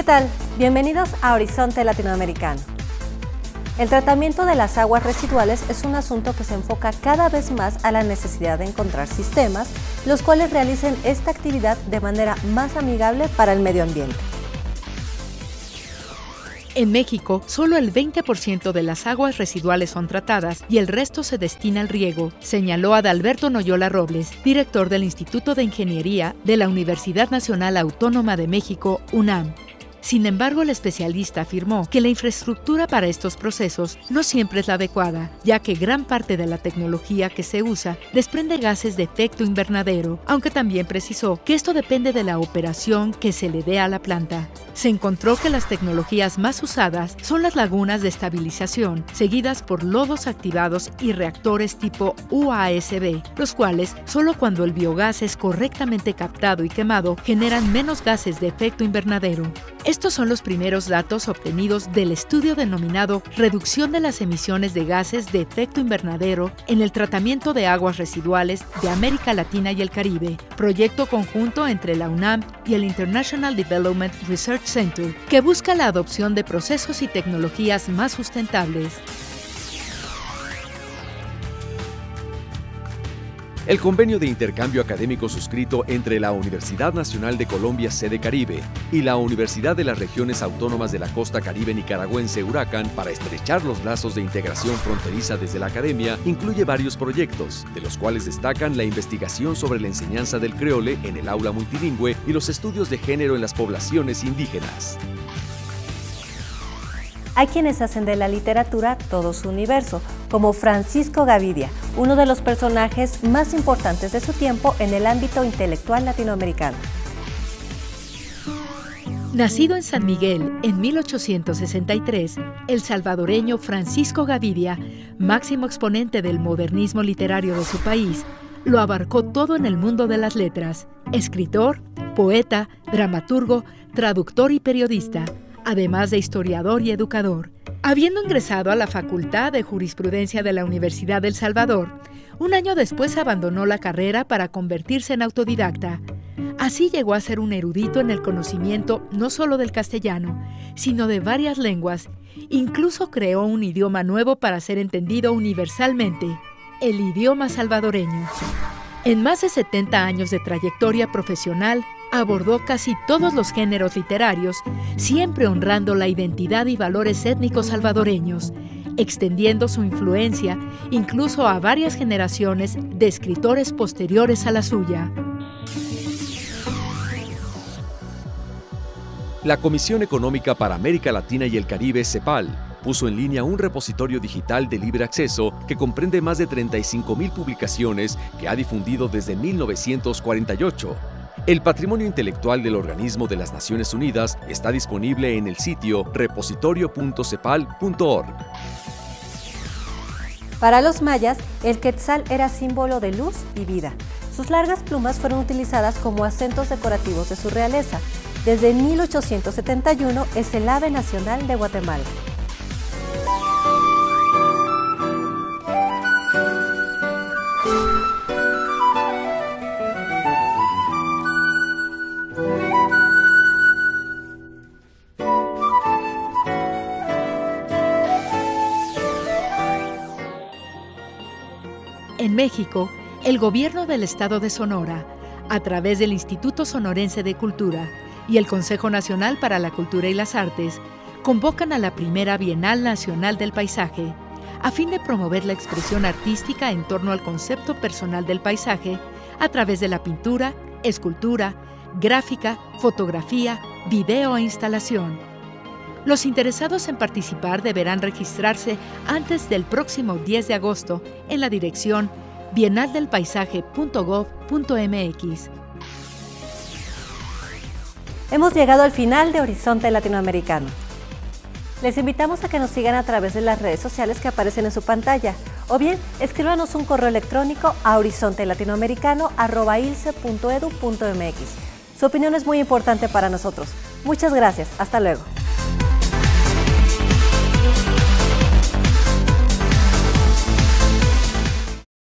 ¿Qué tal? Bienvenidos a Horizonte Latinoamericano. El tratamiento de las aguas residuales es un asunto que se enfoca cada vez más a la necesidad de encontrar sistemas los cuales realicen esta actividad de manera más amigable para el medio ambiente. En México, solo el 20% de las aguas residuales son tratadas y el resto se destina al riego, señaló Adalberto Noyola Robles, director del Instituto de Ingeniería de la Universidad Nacional Autónoma de México, UNAM. Sin embargo, el especialista afirmó que la infraestructura para estos procesos no siempre es la adecuada, ya que gran parte de la tecnología que se usa desprende gases de efecto invernadero, aunque también precisó que esto depende de la operación que se le dé a la planta. Se encontró que las tecnologías más usadas son las lagunas de estabilización, seguidas por lodos activados y reactores tipo UASB, los cuales, solo cuando el biogás es correctamente captado y quemado, generan menos gases de efecto invernadero. Estos son los primeros datos obtenidos del estudio denominado Reducción de las emisiones de gases de efecto invernadero en el tratamiento de aguas residuales de América Latina y el Caribe, proyecto conjunto entre la UNAM y el International Development Research Center, que busca la adopción de procesos y tecnologías más sustentables. El convenio de intercambio académico suscrito entre la Universidad Nacional de Colombia, sede Caribe, y la Universidad de las Regiones Autónomas de la Costa Caribe Nicaragüense, Huracán, para estrechar los lazos de integración fronteriza desde la academia, incluye varios proyectos, de los cuales destacan la investigación sobre la enseñanza del creole en el aula multilingüe y los estudios de género en las poblaciones indígenas. Hay quienes hacen de la literatura todo su universo, como Francisco Gavidia, uno de los personajes más importantes de su tiempo en el ámbito intelectual latinoamericano. Nacido en San Miguel en 1863, el salvadoreño Francisco Gavidia, máximo exponente del modernismo literario de su país, lo abarcó todo en el mundo de las letras: escritor, poeta, dramaturgo, traductor y periodista, además de historiador y educador. Habiendo ingresado a la Facultad de Jurisprudencia de la Universidad del Salvador, un año después abandonó la carrera para convertirse en autodidacta. Así llegó a ser un erudito en el conocimiento no solo del castellano, sino de varias lenguas. Incluso creó un idioma nuevo para ser entendido universalmente: el idioma salvadoreño. En más de 70 años de trayectoria profesional, abordó casi todos los géneros literarios, siempre honrando la identidad y valores étnicos salvadoreños, extendiendo su influencia incluso a varias generaciones de escritores posteriores a la suya. La Comisión Económica para América Latina y el Caribe, CEPAL, puso en línea un repositorio digital de libre acceso que comprende más de 35.000 publicaciones que ha difundido desde 1948. El patrimonio intelectual del Organismo de las Naciones Unidas está disponible en el sitio repositorio.cepal.org. Para los mayas, el quetzal era símbolo de luz y vida. Sus largas plumas fueron utilizadas como acentos decorativos de su realeza. Desde 1871 es el ave nacional de Guatemala. En México, el gobierno del estado de Sonora, a través del Instituto Sonorense de Cultura y el Consejo Nacional para la Cultura y las Artes, convocan a la primera Bienal Nacional del Paisaje, a fin de promover la expresión artística en torno al concepto personal del paisaje a través de la pintura, escultura, gráfica, fotografía, video e instalación. Los interesados en participar deberán registrarse antes del próximo 10 de agosto en la dirección bienaldelpaisaje.gov.mx. Hemos llegado al final de Horizonte Latinoamericano. Les invitamos a que nos sigan a través de las redes sociales que aparecen en su pantalla, o bien escríbanos un correo electrónico a horizontelatinoamericano@ilce.edu.mx. Su opinión es muy importante para nosotros. Muchas gracias. Hasta luego.